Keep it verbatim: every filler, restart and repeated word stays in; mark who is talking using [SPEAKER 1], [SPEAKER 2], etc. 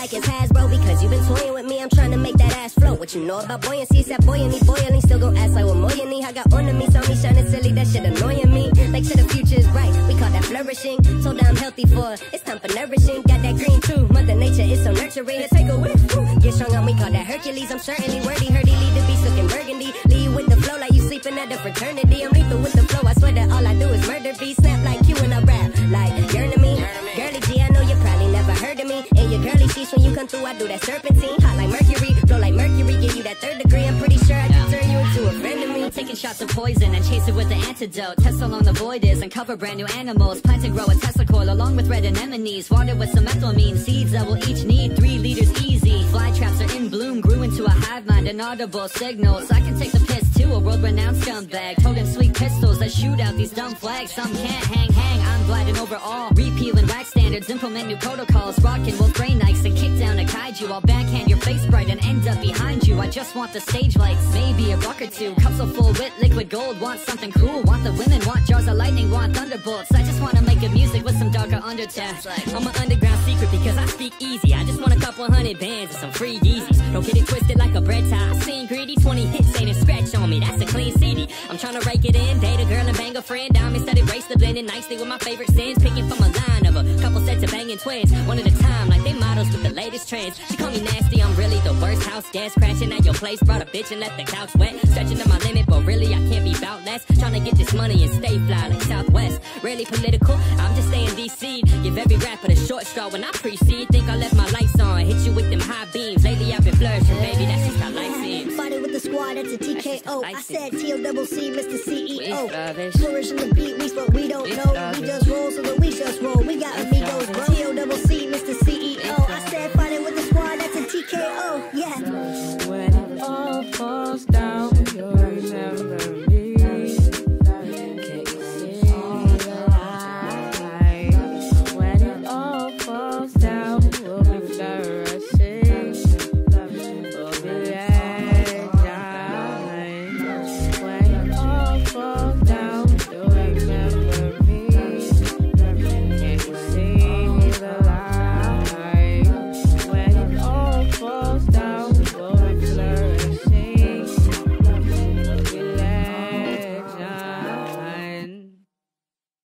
[SPEAKER 1] like it's Hasbro. Because you've been toying with me, I'm trying to make that ass flow. What you know about buoyancy? It's that buoyancy, boiling. Still gon' ask like what more you need. I got on to me, saw me shining silly, that shit annoying me. Make sure the future is bright, we call that flourishing. Told her I'm healthy for, it's time for nourishing. Got that green too, Mother Nature is so nurturing. Here, take a whiff, get strong on, we call that Hercules. I'm certainly worthy, herdy, lead the beast looking burgundy. Lead you with the flow like you sleeping at a fraternity. I'm lethal with the flow, I swear that all I do is murder beats. Snap like you and I rap, like yearn to me. Girly G, I know you probably never heard of me. In your girly sheets when you come through, I do that serpentine. Hot like mercury, flow like mercury, give you that third degree. I'm pretty sure I can turn you into a friend of me.
[SPEAKER 2] Taking shots of poison and chase it with the antidote. Test how long the void is, uncover brand new animals. Plant and grow a Tesla coil along with red anemones. Water with some methylamine, seeds that will each need three liters easy. Fly traps are in bloom, grew into a hive mind, inaudible signals. I can take the piss too, a world-renowned scumbag. Toting sweet pistols that shoot out these dumb flags. Some can't hang, hang, I'm gliding over all. Repealing wax standards, implement new protocols. Rockin' wolf brain knights and kick down a kaiju. I'll backhand your face bright and end up behind you. I just want the stage lights, maybe a buck or two. Cups so full with liquid gold, want something cool. Want the women, want jars of lightning, want thunderbolts. I just wanna make good music with some darker undertones. I'm an underground secret because I speak easy. I just want a couple hundred bands and some free Yeezys. Don't get it twisted like a bread tie. I seen greedy, twenty hits ain't a scratch on me. That's a clean C D. I'm trying to rake it in, date a girl and bang a friend. Diamond studded bracelet blending nicely with my favorite sins. Picking from a line of a couple sets of banging twins, one at a time like they models with the latest trends. She call me nasty, I'm really the worst. House gas crashing at your place, brought a bitch and left the couch wet. Stretching to my limit, but really I can't be bout less. Trying to get this money and stay fly like Southwest. Really political, I'm just staying D C. Give every rapper the short straw when I precede. Think I left my lights on, hit you with them high beams. Lately I've been flourishing, baby, that's just how life seems.
[SPEAKER 1] Fighting with the squad, that's a T K O. I said T O double C, Mister C E O.
[SPEAKER 2] Flourish.
[SPEAKER 1] Flourishing the beat, we smoke, we don't
[SPEAKER 2] We
[SPEAKER 1] know.
[SPEAKER 2] flourish.
[SPEAKER 1] We just roll, so that we just roll. We got amigos, bro. T O double C, Mister C E O. I said fighting with the squad, that's a T K O.